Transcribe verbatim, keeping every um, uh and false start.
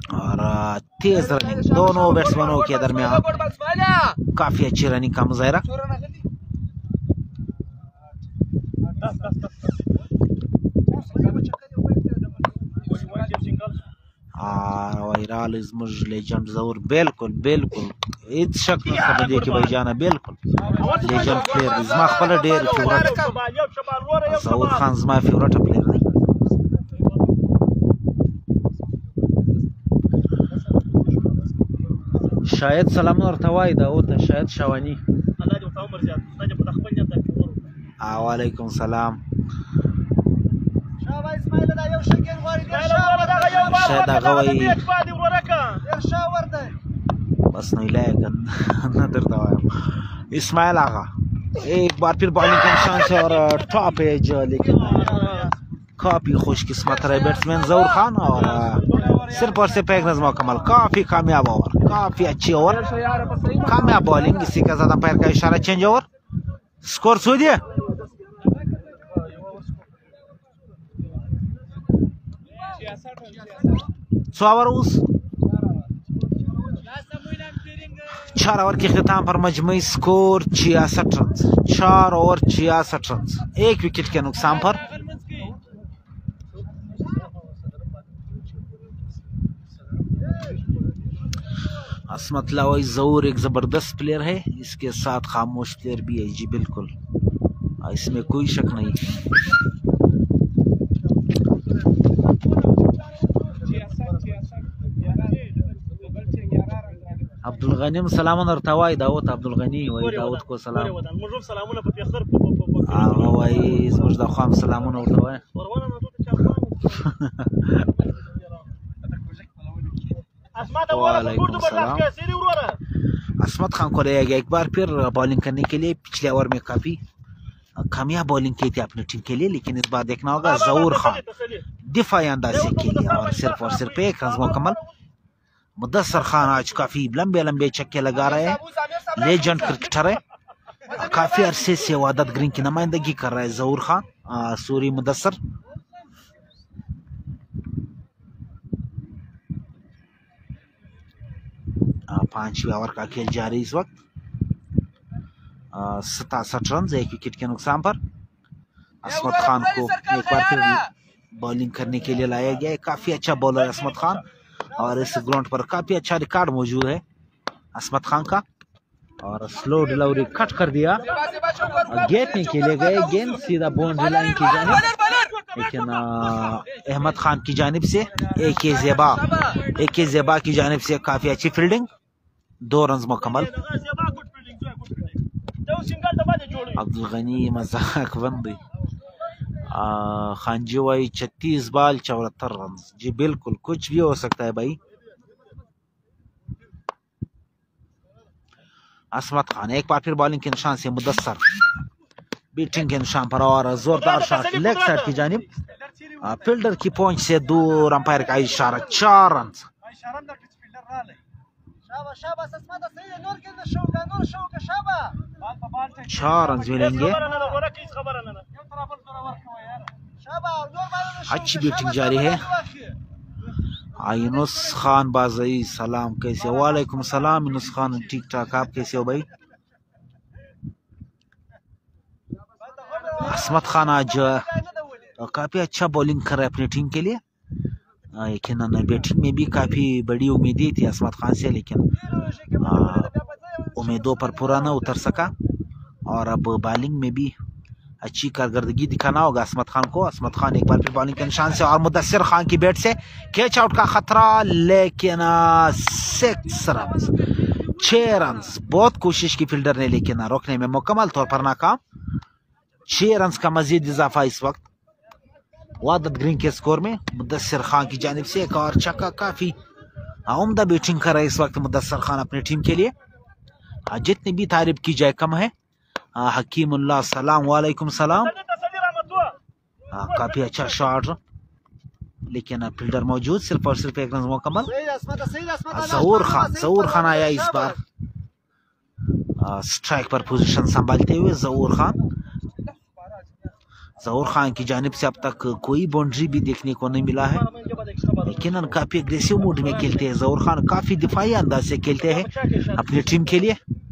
और तेज रनिंग दोनों बैट्समैनों के दरमियान काफी अच्छी रनिंग का मुजाहरा। लेजेंड जरूर बिल्कुल बिल्कुल इत शक नखबदे की भाई जाना बिल्कुल लेजेंड प्लेयर जमा खपल डेर फेवरेट जहूर खान जमा फेवरेट प्लेयर नहीं। शायद सलाम और थवाई दाऊद शायद शवानी वालेकुम सलाम शायद आगवाई बस नहीं लाएगा नदर दवाई इस्माइल आगा एक बार फिर बॉलिंग का निशान से और टॉप एज लेकिन काफी खुशकिस्मत रहे बैट्समैन जहूर खान और सिर्फ और सिर्फ एक नज़्म मुकम्मल काफी कामयाब ओवर काफी अच्छी ओवर कामयाब बॉलिंग इसी का ज्यादा पैर का इशारा चेंज ओवर स्कोर सूदिए सौ ओवर उस चार ओवर के खिताम पर मजमुई स्कोर छियासठ रन चार ओवर छियासठ रन एक विकेट के नुकसान पर। असमत लावाई जहूर एक जबरदस्त प्लेयर है इसके साथ खामोश प्लेयर भी है जी बिल्कुल इसमें कोई शक नहीं। अब्दुल गनीम सलाम और तवाई दाऊद अब्दुल गनी वही दाऊद को सलाम हाँ वही मुझदा खाम सलाम और तवाई वालेकुम सलाम। असमत खान को लाया गया एक बार फिर बॉलिंग करने के लिए पिछले ओवर में काफी कामयाब बॉलिंग की थी अपनी टीम के लिए लेकिन इस बार देखना होगा जहूर खान दिफाई अंदाज से खेली और सिर्फ और सिर्फ एक रन मुकम्मल। मुदस्सर खान आज काफी लंबे लंबे छक्के लगा रहे हैं लेजेंड क्रिकेटर है काफी अरसे से वादत ग्रीन की नुमाइंदगी कर रहा है जहूर खान सूरी मुदस्सर। पांचवी ओवर का खेल जारी इस वक्त सतासठ रन एक विकेट के नुकसान पर। असमत खान को एक बार फिर बॉलिंग करने के लिए लाया गया है काफी अच्छा बॉलर है असमत खान और इस ग्राउंड पर काफी अच्छा रिकॉर्ड मौजूद है असमत खान का और स्लो डिलीवरी कट कर दिया गेंद नहीं खेले गए गेंद सीधा बाउंड्री लाइन की जानिब लेकिन अहमद खान की जानिब से ए के ज़ेबा ए के ज़ेबा की जानिब से काफी अच्छी फील्डिंग दो रन मुकम्मल। अब्दुल गनी मजाक बंदी खानजी वाई छत्तीस बाल चौहत्तर रन जी बिल्कुल कुछ भी हो सकता है भाई। असमत खान एक बार फिर बॉलिंग के निशान से मुदस्सर बीटिंग के निशान पर और जोरदार शॉट लेग साइड की जानिब फील्डर की पहुंच से दूर अंपायर का इशारा चार रन चार रन मिलेंगे। अच्छी बैटिंग जारी है। यूनुस खान बाजई सलाम कैसे वालेकुम सलाम यूनुस खान ठीक ठाक आप कैसे हो भाई। असमत खान आज काफी अच्छा बॉलिंग कर रहे हैं अपनी टीम के लिए लेकिन बैटिंग में भी काफी बड़ी उम्मीदें थी असमत खान से लेकिन उम्मीदों पर पूरा न उतर सका और अब बॉलिंग में भी अच्छी कारकर्दगी दिखाना होगा असमत खान को। असमत खान एक बार फिर बॉलिंग के निशान से और मुदस्सिर खान की बैट से कैच आउट का खतरा लेकिन सिक्स रन छह रन बहुत कोशिश की फील्डर ने लेकिन रोकने में मुकम्मल तौर पर नाकाम। छह रन का मजीद इजाफा इस वक्त वादत ग्रीन के स्कोर में मुदस्सिर खान की जानिब से एक और छक्का काफी उम्दा बैटिंग कर रहे इस वक्त मुदस्सिर खान अपनी टीम के लिए जितनी भी तारीफ की जाए कम है। हकीमुल्लाह सलाम वालेकुम सलाम काफी अच्छा शॉट लेकिन फील्डर मौजूद सिर्फ और सिर्फ एक रन मुकम्मल। जहूर खान जहूर खान आया इस बार स्ट्राइक पर पोजीशन संभालते हुए। जहूर खान जहूर खान की जानिब से अब तक कोई बाउंड्री भी देखने को नहीं मिला है यकीनन काफ़ी एग्रेसिव मूड में खेलते हैं। जहूर खान काफ़ी दिफाई अंदाज से खेलते हैं अपनी टीम के लिए।